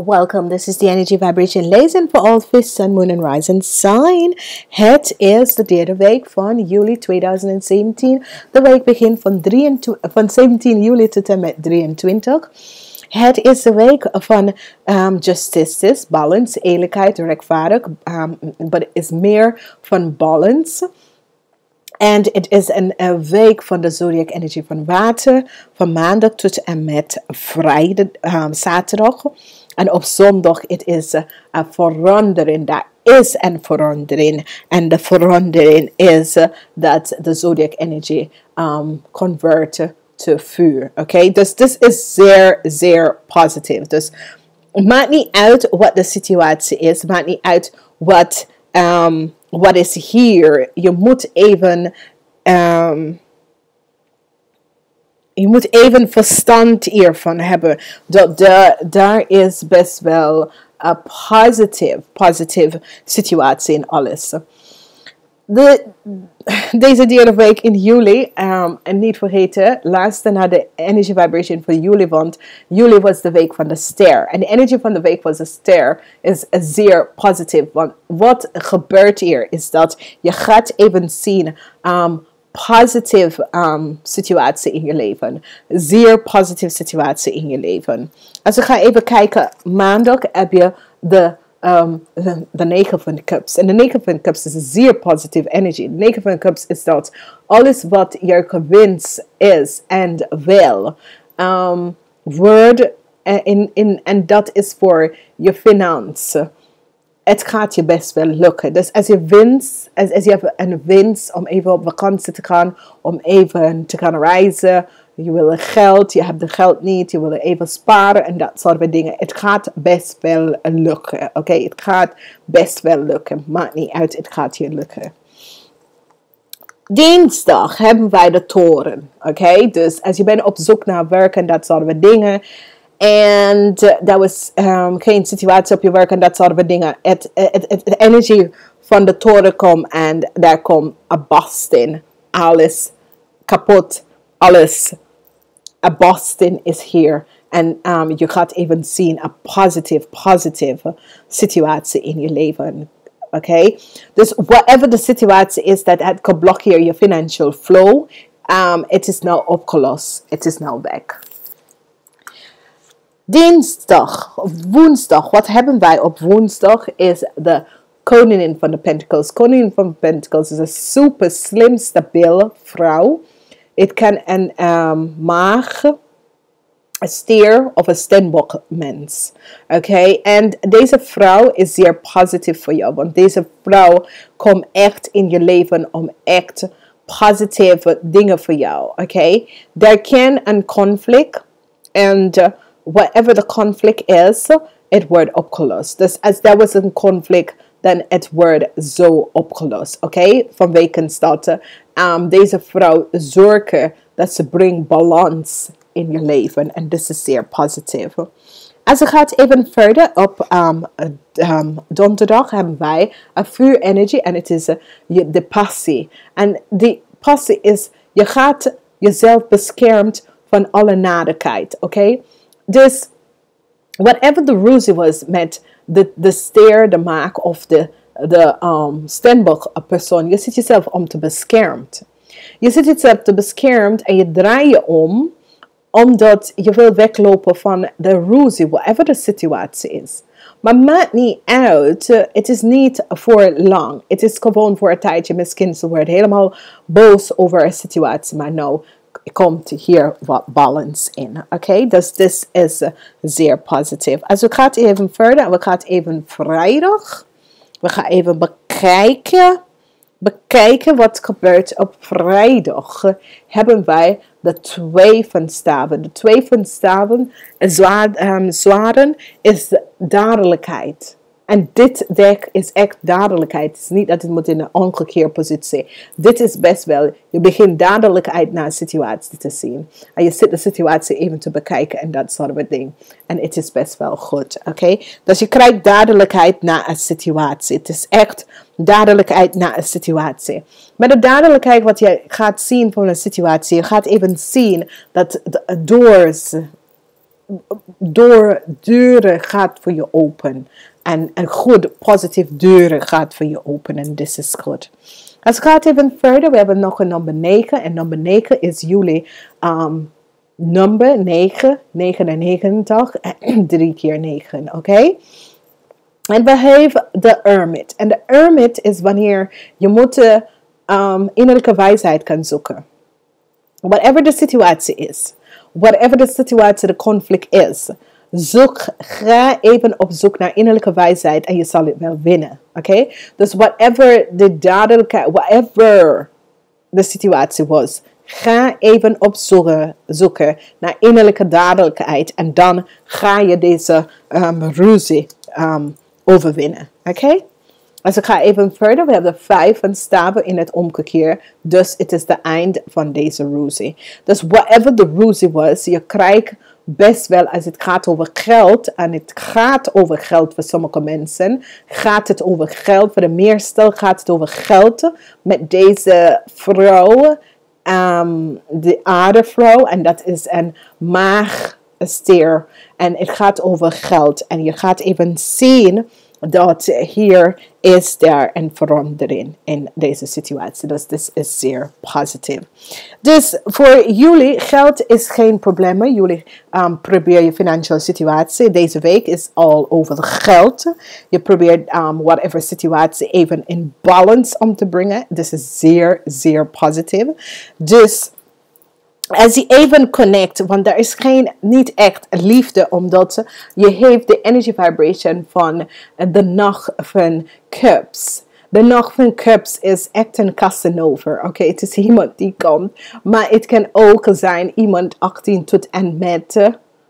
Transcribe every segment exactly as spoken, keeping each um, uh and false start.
Welcome, this is the Energy Vibration Lesson for all fish, sun, moon en rising sign. Het is de derde week van juli tweeduizend zeventien. De week begint van, drieëntwintig, van zeventien juli tot en met drieëntwintig. Het is de week van um, justice, balance, eerlijkheid, rechtvaardig. Um, maar het is meer van balance. En het is een, een week van de zodiac energie van water. Van maandag tot en met vrijdag, um, zaterdag. En op zondag het is een uh, verandering. Daar is een verandering. En de verandering is uh, dat de zodiac energie um, converten to vuur. Oké, okay? Dus dit is zeer, zeer positief. Dus het maakt niet uit wat de situatie is. Het maakt niet uit wat, um, wat is hier. Je moet even... Um, Je moet even verstand hiervan hebben. Dat de, daar is best wel een positieve, positieve situatie in alles. De, deze derde week in juli, um, en niet vergeten, luister naar de energy vibration van juli, want juli was de week van de ster. En de energie van de week van de ster is zeer positief. Want wat gebeurt hier is dat je gaat even zien... Um, positieve um, situatie in je leven. Zeer positieve situatie in je leven. Als we gaan even kijken, maandag heb je de, um, de negen van cups. En de negen van cups is een zeer positieve energie. De negen van cups is dat alles wat je gewens is en wil. Um, word in, in, en dat is voor je financiën. Het gaat je best wel lukken. Dus als je wens, als, als je hebt een wens om even op vakantie te gaan, om even te gaan reizen, je wil geld, je hebt het geld niet, je wil even sparen en dat soort van dingen. Het gaat best wel lukken. Oké, okay? Het gaat best wel lukken. Maakt niet uit, het gaat je lukken. Dinsdag hebben wij de toren. Oké, okay? Dus als je bent op zoek naar werk en dat soort van dingen. En uh, dat was um, geen situatie op je werk en dat soort van dingen. Het, het, het, de energie van de toren komt en daar komt een barsting. Alles kapot. Alles. Een barsting is hier. En um, je gaat even zien een positieve, positieve situatie in je leven. Oké? Okay? Dus whatever de situatie is dat het kan blokkeren je financial flow. Um, het is nou opgelost. Het is nou weg. Dinsdag, woensdag, wat hebben wij op woensdag is de koningin van de Pentacles. Koningin van de Pentacles is een super slim, stabiele vrouw. Het kan een um, maag, een stier of een steenbok mens. Oké, okay? En deze vrouw is zeer positief voor jou. Want deze vrouw komt echt in je leven om echt positieve dingen voor jou. Oké, okay? Er kan een conflict en... Uh, whatever the conflict is, het wordt opgelost. Dus als er was een conflict, dan het wordt zo opgelost. Oké? Okay? Vanwege dat um, deze vrouw zorgen dat ze brengt balans in je leven. En dit is zeer positief. Als we gaan even verder op um, um, donderdag hebben wij een vuurenergie en het is uh, de passie. En die passie is, je gaat jezelf beschermt van alle nadigheid. Oké? Okay? Dus, whatever the ruzie was met de, de steer, de maak of de, de um, steenbok persoon, je zit jezelf om te beschermen. Je zit jezelf te beschermen en je draait je om, omdat je wil weglopen van de ruzie, whatever de situatie is. Maar maakt niet uit, het is niet voor lang. Het is gewoon voor een tijdje, misschien ze wordt helemaal boos over een situatie, maar nou... komt hier wat balance in. Oké, okay? Dus dit is uh, zeer positief. Als we gaan even verder, we gaan even vrijdag. We gaan even bekijken. Bekijken wat gebeurt op vrijdag. Hebben wij de twee van staven. De twee van staven, zwaar, um, zwaren, is de dadelijkheid. En dit dek is echt dadelijkheid. Het is niet dat het moet in een omgekeerde positie. Dit is best wel. Je begint dadelijkheid naar een situatie te zien. En je zit de situatie even te bekijken en dat soort van ding. En het is best wel goed. Oké? Okay? Dus je krijgt dadelijkheid naar een situatie. Het is echt dadelijkheid naar een situatie. Met de dadelijkheid wat je gaat zien van een situatie. Je gaat even zien dat de doors... door deuren gaat voor je open. En een goed, positief deuren gaat voor je open. En this is good. Als het gaat even verder, we hebben nog een nummer negen. En nummer negen is jullie um, nummer negen, negenennegentig en drie keer negen, oké? Okay? En we hebben de hermit. En de hermit is wanneer je moet um, innerlijke wijsheid kan zoeken. Whatever de situatie is. Whatever de situatie, de conflict is. Zoek, ga even op zoek naar innerlijke wijsheid en je zal het wel winnen. Oké? Okay? Dus whatever de dadelijkheid, whatever de situatie was. Ga even op zoeken, zoeken naar innerlijke dadelijkheid. En dan ga je deze um, ruzie um, overwinnen. Oké? Okay? Dus ik ga even verder. We hebben vijf van staven in het omgekeerd. Dus het is de eind van deze ruzie. Dus whatever de ruzie was, je krijgt best wel als het gaat over geld. En het gaat over geld voor sommige mensen. Gaat het over geld. Voor de meerstel gaat het over geld. Met deze vrouw. Um, de aardevrouw. En dat is een maagsteer. En het gaat over geld. En je gaat even zien dat hier is er een verandering in deze situatie. Dus dit is zeer positief. Dus voor jullie, geld is geen probleem. Jullie um, proberen je financiële situatie. Deze week is al over geld. Je probeert um, whatever situatie even in balance om te brengen. Dit is zeer, zeer positief. Dus als je even connect, want er is geen, niet echt liefde, omdat je heeft de energy vibration van de nacht van cups. De nacht van cups is echt een Casanova, oké? Okay? Het is iemand die komt, maar het kan ook zijn iemand achttien tot en met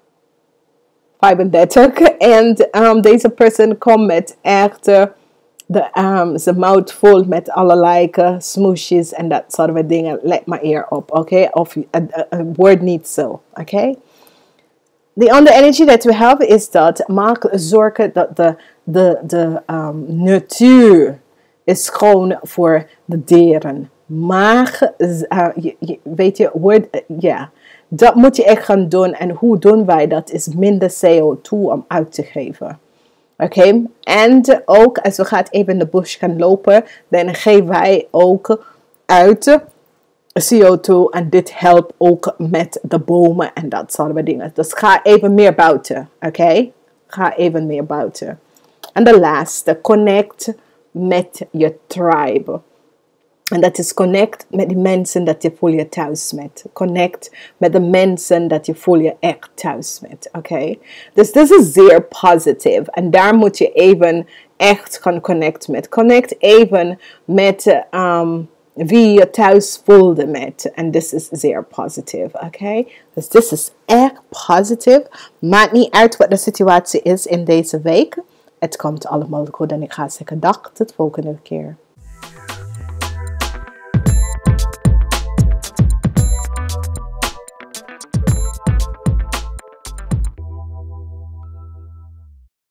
vijfendertig. En um, deze persoon komt met echt de, um, zijn mouth vol met allerlei smoesjes en dat soort van dingen. Let maar eer op, oké? Okay? Of het wordt niet zo, oké? Okay? De andere energie dat we hebben is dat maak zorgen dat de, de, de um, natuur is schoon voor de dieren. Maar, uh, je, je, weet je, word, ja, uh, yeah. Dat moet je echt gaan doen. En hoe doen wij dat? Is minder C O twee om uit te geven. Oké, okay? En ook als we gaan even in de bush gaan lopen, dan geven wij ook uit C O twee en dit helpt ook met de bomen en dat soort van dingen. Dus ga even meer buiten, oké? Okay? Ga even meer buiten. En de laatste, connect met je tribe. En dat is connect met die mensen dat je voel je thuis met. Connect met de mensen dat je voel je echt thuis met. Oké? Okay? Dus dit is zeer positief. En daar moet je even echt gaan connect met. Connect even met um, wie je thuis voelde met. En dit is zeer positief. Oké? Okay? Dus dit is echt positief. Maakt niet uit wat de situatie is in deze week. Het komt allemaal goed en ik ga zeggen dag tot de volgende keer.